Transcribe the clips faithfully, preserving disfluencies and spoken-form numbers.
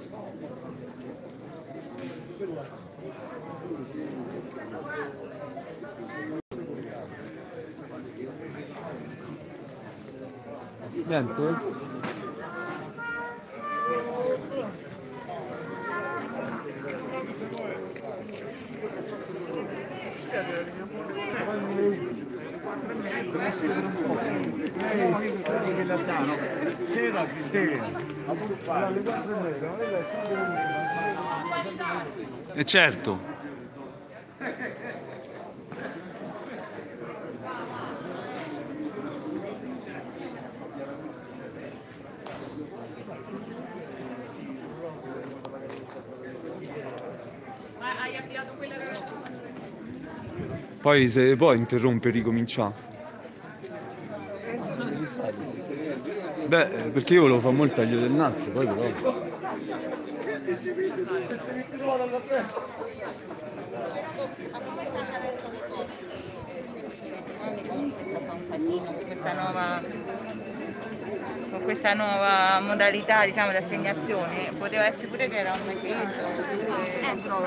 Niente? C'era E certo. Ma hai avviato quella ragazza? Poi se può interrompe e ricominciare. Beh, perché io volevo fare molto taglio del nastro, poi però. Questa nuova, con questa nuova modalità, diciamo, di assegnazione poteva essere pure che era un mesetto o due. Eh, no,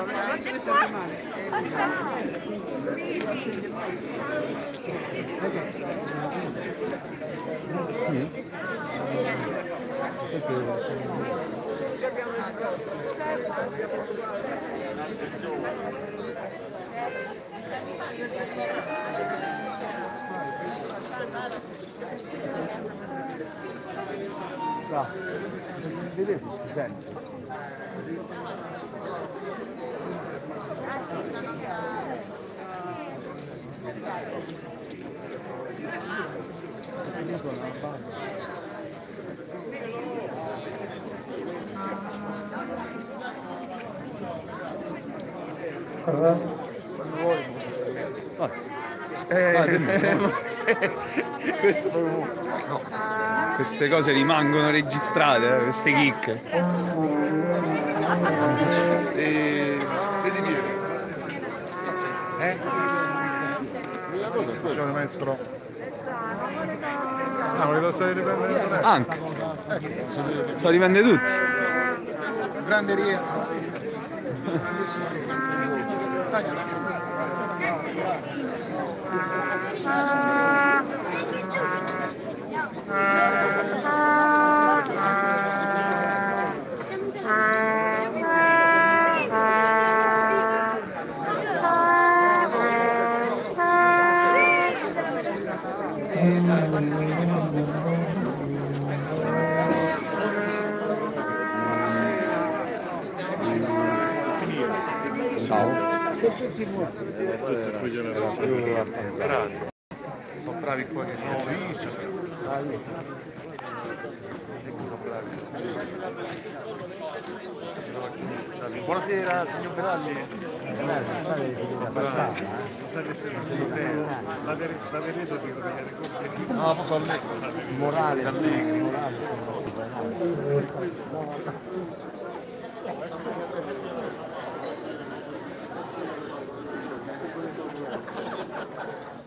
vedete se si sente. Ah. Eh, Questo proprio no. Queste cose rimangono registrate, eh, queste chicche. E... vedi lì. Eh? Facciamo il maestro. Ah, volete stare riprendendo te? Anche. Eh, So dipende tutti. grande rientro. Grandissimo rientro. Taglia la Ciao. tutte le generazioni. Sono bravi qua che no, sono bravi. Buonasera signor Peralli. La veneto dico delle cose. No, posso allegro. Morale, morale.